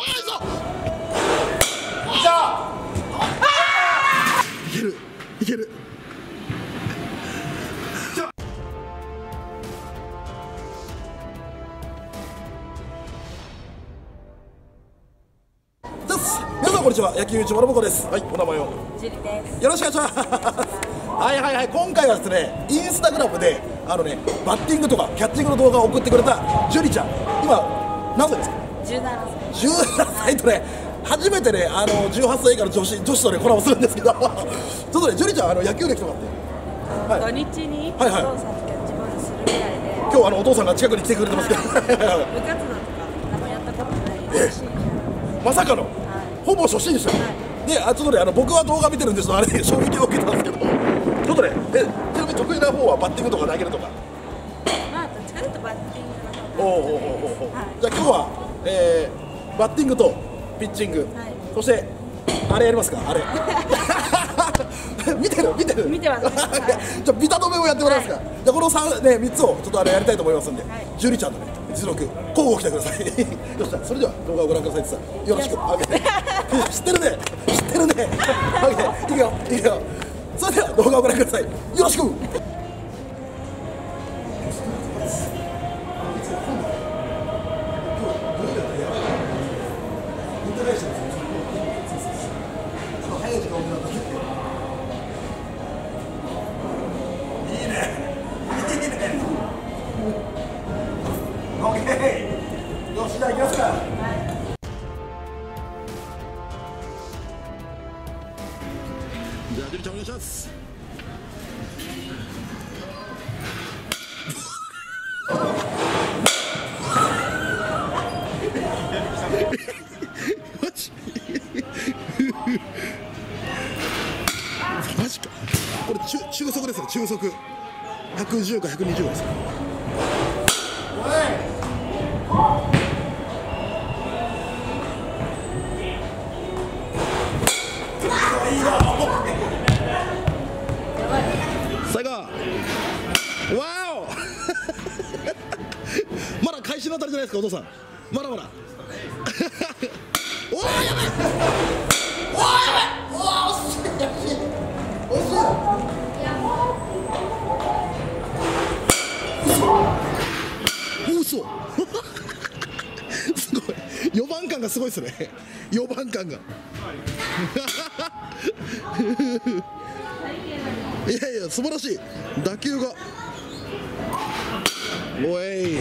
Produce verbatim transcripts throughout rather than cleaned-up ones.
いけるいける。皆さんこんにちは、野球 ユーチューバーのぼこです。はい、お名前を。 ジュリです。 よろしくお願いします。はいはいはい、今回はですね、インスタグラムであのね、バッティングとかキャッチングの動画を送ってくれたジュリちゃん、今何歳ですか？ じゅうななさい。 じゅうななさいとね、初めてね、あのじゅうはっさい以下の女子女子とねコラボするんですけど、ちょっとね、ジュリちゃんあの野球歴とかって、 はい、土日にお父さんとキャッチボールするぐらいで、 今日あのお父さんが近くに来てくれてますけど、 部活動とか何もやったことない初心者。 まさかの、はい、ほぼ初心者、はい、で、あちょっとね、あの僕は動画見てるんですけど、あれ衝撃を受けたんですけど、ちょっとね、えちなみに得意な方はバッティングとか投げるとか。 まあどっちかというとバッティングの方が。 おおおおお。じゃあ今日は、えー、バッティングとピッチング、はい、そしてあれやりますか、あれ。見てる見てる。 見てます。はい、 じゃあビタ止めをやってもらえますか。はい、じゃあこの三ね三つをちょっとあれやりたいと思いますんで、はい、ジュリちゃんのね実力交互期待ください。よし、それでは動画をご覧くださいってさ、よろしく。あげて。知ってるね知ってるね。あげていくよいくよ。それでは動画をご覧ください。よろしく。よし、じゃあ行きますか。はい、じゃあジュリちゃんお願いします。マジマジか。これ中中速ですよ、中速。ひゃくじゅうかひゃくにじゅうです。最後。わお。まだ開始のあたりじゃないですか、お父さん。まだまだ。おお、やばい。おお、やばい。おお、惜しい。惜しい。惜しい。嘘。すごい。よばん感がすごいですね。よばん感が。いやいや、素晴らしい打球が。おい。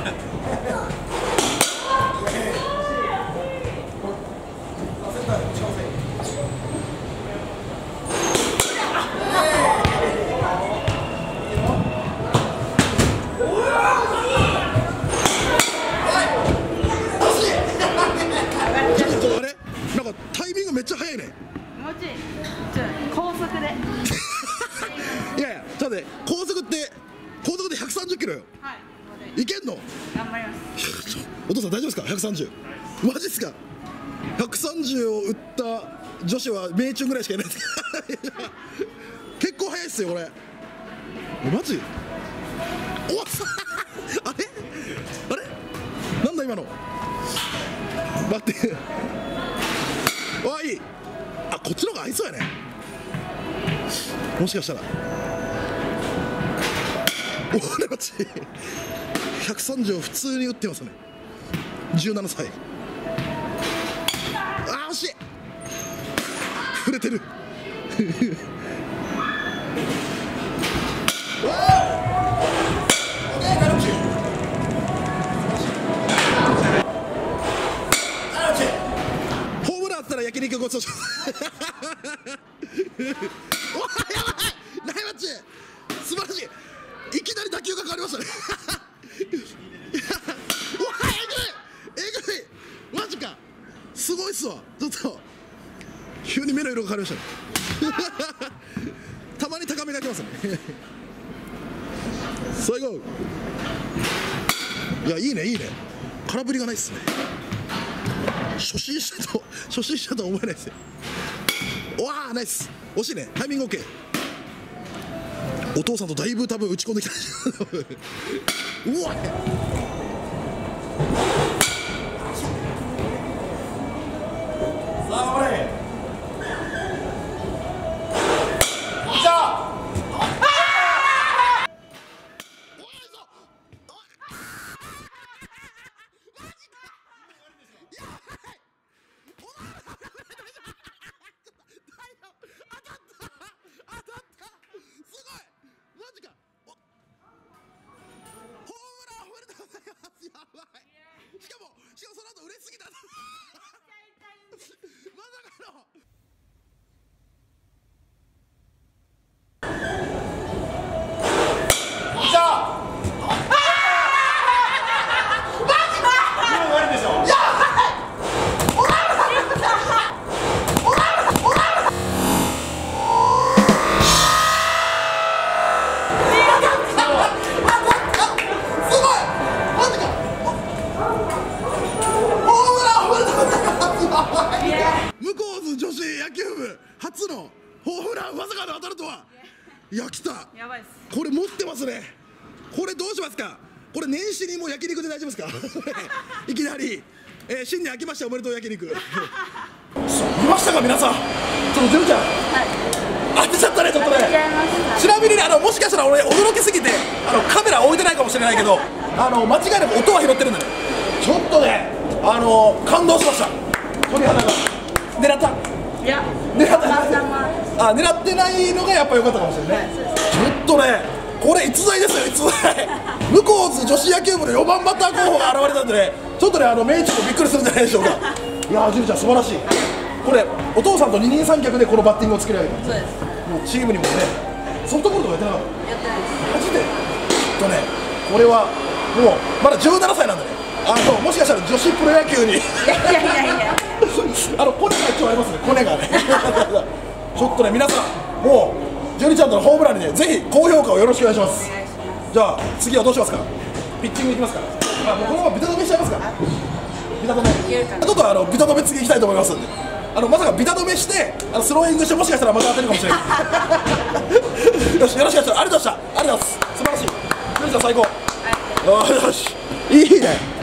なんかタイミングめっちゃ速いね。 もうちょい高速で。 いやいや、ちょっとね、高速って高速でひゃくさんじゅっキロよ。はい。いけんの？ 頑張ります。 お父さん大丈夫ですか？ひゃくさんじゅう。マジっすか？ひゃくさんじゅうを打った女子は命中ぐらいしかいないです。結構速いっすよこれ。マジ？おっあれ？あれ？なんだ今の？待って。わあ、いい。あ、こっちの方が合いそうやね。もしかしたら。おれマジひゃくさんじゅうを普通に打ってますね。じゅうななさい。あー、惜しい。触れてる。ホームランあったら焼肉ごちそうします。おい、やばい。ナイマッチ素晴らしい。いきなり打球が変わりましたね。おい、えぐいえぐい。マジか。すごいっすわ。ちょっと急に目の色が変わりましたね。たまに高めが来ますね。最後。いや、いいねいいね。空振りがないっすね。初心者と初心者とは思えないですよ。わあ、ナイス。惜しいね。タイミング OK。 お父さんとだいぶ多分打ち込んできた。うわっ、 のホームランまさかの当たるとは。いや来た。 やばいっす。 これ持ってますね。これどうしますか。これ年始にもう焼肉で大丈夫ですかいきなり、えー、新年明けましておめでとう焼肉見ましたか皆さん。ちょっとゼロちゃん、はい、当てちゃったねちょっとね。ちなみにね、あのもしかしたら俺驚きすぎてあのカメラ置いてないかもしれないけど、あの間違いなく音は拾ってるんだね。ちょっとねあの感動しました。鳥肌が狙った。いや狙ったあ狙ってないのがやっぱ良かったかもしれない、ね、はい、ちょっとねこれ逸材ですよ逸材向こう図女子野球部のよばんバッター候補が現れたんでね、ちょっとねあの明治もびっくりするんじゃないでしょうかいやージュリちゃん素晴らしい。これお父さんと二人三脚でこのバッティングを作り上げた。そうです。もうチームにもねソフトボールとかやってなかった。やってないです。マジでちょっとねこれはもうまだじゅうななさいなんでね、あのもしかしたら女子プロ野球にいやいやいやいやあのコネが一応ありますね、コネがねちょっとね皆さんもうジュリちゃんとのホームランにねぜひ高評価をよろしくお願いします。じゃあ次はどうしますか。ピッチングいきますから、あもうこのままビタ止めしちゃいますか。ビタ止めちょっとあのビタ止め次いきたいと思いますんで、あのまさかビタ止めしてあのスローイングしてもしかしたらまた当てるかもしれないよしよろしくお願いします。ありがとうございました。ありがとうございます。素晴らしい。ジュリちゃん最高。よしいいね。